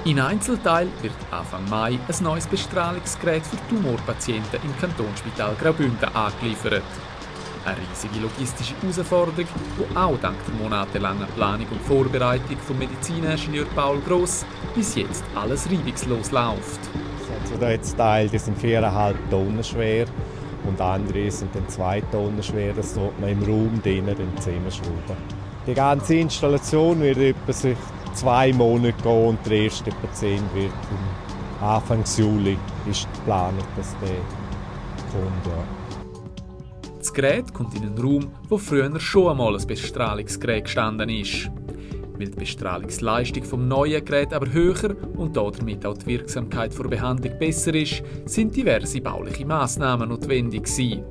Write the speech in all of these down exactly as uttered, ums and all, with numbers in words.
In Einzelteil wird Anfang Mai ein neues Bestrahlungsgerät für Tumorpatienten im Kantonsspital Graubünden angeliefert. Eine riesige logistische Herausforderung, die auch dank der monatelangen Planung und Vorbereitung vom Mediziningenieur Paul Gross bis jetzt alles reibungslos läuft. Also da jetzt Teile, die sind viereinhalb Tonnen schwer und andere sind dann zwei Tonnen schwer. Das tut man im Raum drinnen zusammenschrauben. Die ganze Installation wird etwa sich zwei Monate gehen und der erste Patient wird im Anfang Juli ist geplant, dass der kommt. Ja. Das Gerät kommt in einen Raum, wo früher schon einmal ein Bestrahlungsgerät gestanden ist. Weil die Bestrahlungsleistung vom neuen Gerät aber höher und damit auch die Wirksamkeit der Behandlung besser ist, sind diverse bauliche Massnahmen notwendig gewesen.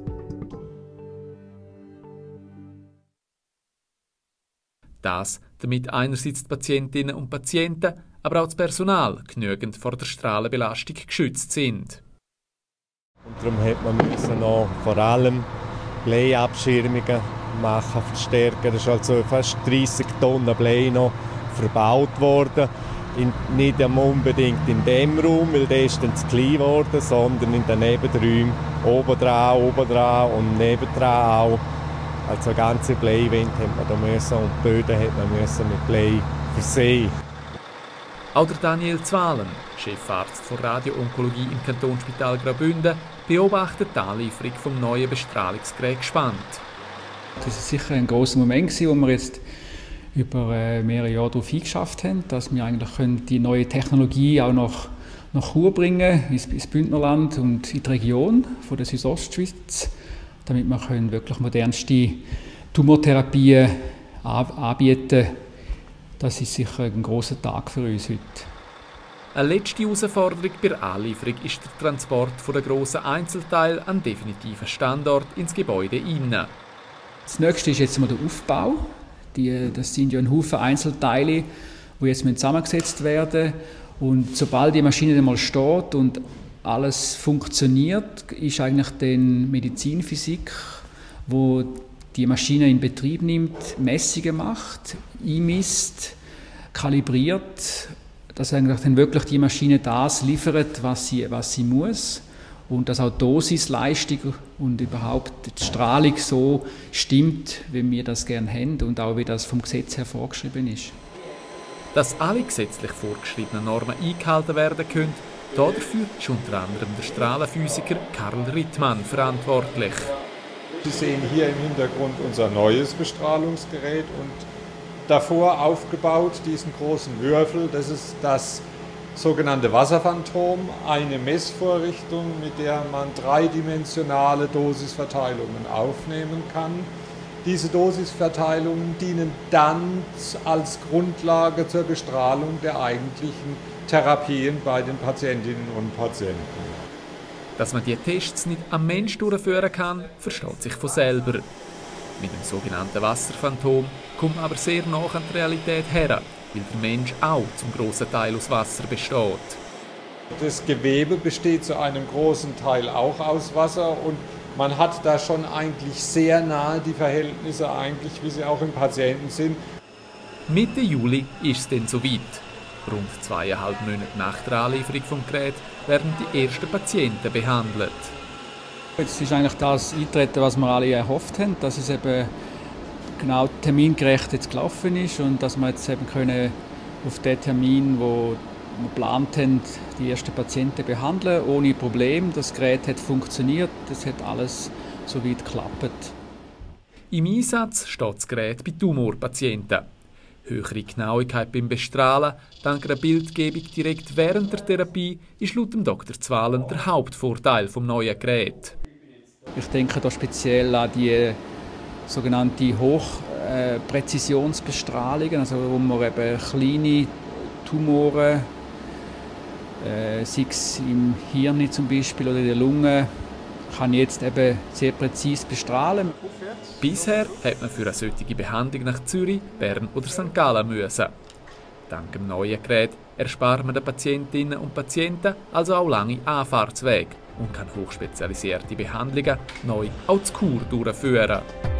Das, damit einerseits die Patientinnen und Patienten, aber auch das Personal genügend vor der Strahlenbelastung geschützt sind. Und darum hat man müssen noch vor allem Bleiabschirmungen machen, verstärken. Es ist also fast dreissig Tonnen Blei noch verbaut worden. In, nicht unbedingt in dem Raum, weil der ist dann zu klein geworden, sondern in den Nebenräumen obendran, obendran und nebendran auch. Also eine ganze Bleiwand hat man da müssen und die Böden hat man müssen mit Blei versehen. Auch der Daniel Zwalen, Chefarzt für Radioonkologie im Kantonsspital Graubünden, beobachtet die Anlieferung des neuen Bestrahlungsgeräts gespannt. Das war sicher ein grosser Moment, wo wir jetzt über mehrere Jahre darauf hingeschafft haben, dass wir eigentlich die neue Technologie auch nach, nach Chur bringen ins, ins Bündnerland und in die Region von der Südostschweiz, damit wir wirklich modernste Tumortherapien anbieten können. Das ist sicher ein grosser Tag für uns heute. Eine letzte Herausforderung bei der Anlieferung ist der Transport der grossen Einzelteile an definitiven Standort ins Gebäude innen. Das nächste ist jetzt mal der Aufbau. Die, das sind ja ein Haufen Einzelteile, die jetzt zusammengesetzt werden müssen. Und sobald die Maschine dann mal steht und alles funktioniert, ist eigentlich dann Medizinphysik, wo die Maschine in Betrieb nimmt, Messungen macht, einmisst, kalibriert, dass eigentlich dann wirklich die Maschine das liefert, was sie, was sie muss. Und dass auch die Dosisleistung und überhaupt die Strahlung so stimmt, wie wir das gerne haben und auch wie das vom Gesetz her vorgeschrieben ist. Dass alle gesetzlich vorgeschriebenen Normen eingehalten werden können, dafür ist unter anderem der Strahlenphysiker Karl Rittmann verantwortlich. Sie sehen hier im Hintergrund unser neues Bestrahlungsgerät und davor aufgebaut diesen großen Würfel. Das ist das sogenannte Wasserphantom, eine Messvorrichtung, mit der man dreidimensionale Dosisverteilungen aufnehmen kann. Diese Dosisverteilungen dienen dann als Grundlage zur Bestrahlung der eigentlichen Therapien bei den Patientinnen und Patienten. Dass man die Tests nicht am Mensch durchführen kann, versteht sich von selber. Mit dem sogenannten Wasserphantom kommt man aber sehr nah an die Realität her, weil der Mensch auch zum grossen Teil aus Wasser besteht. Das Gewebe besteht zu einem großen Teil auch aus Wasser und man hat da schon eigentlich sehr nahe die Verhältnisse, eigentlich, wie sie auch im Patienten sind. Mitte Juli ist es dann soweit. Rund zweieinhalb Monate nach der Anlieferung des Geräts werden die ersten Patienten behandelt. Jetzt ist eigentlich das eingetreten, was wir alle erhofft haben, dass es eben genau termingerecht jetzt gelaufen ist und dass wir jetzt eben können auf den Termin, wo wir geplant haben, die ersten Patienten behandeln, ohne Problem. Das Gerät hat funktioniert, das hat alles soweit geklappt. Im Einsatz steht das Gerät bei Tumorpatienten. Höhere Genauigkeit beim Bestrahlen, dank einer Bildgebung direkt während der Therapie, ist laut dem Doktor Zwalen der Hauptvorteil des neuen Geräts. Ich denke da speziell an die sogenannte Hochpräzisionsbestrahlung, also wo man eben kleine Tumore, äh, sei es im Hirn zum Beispiel oder in der Lunge, kann jetzt eben sehr präzise bestrahlen. Bisher hat man für eine solche Behandlung nach Zürich, Bern oder Sankt Gallen müssen. Dank dem neuen Gerät erspart man den Patientinnen und Patienten also auch lange Anfahrtswege und kann hochspezialisierte Behandlungen neu auch zu Chur durchführen.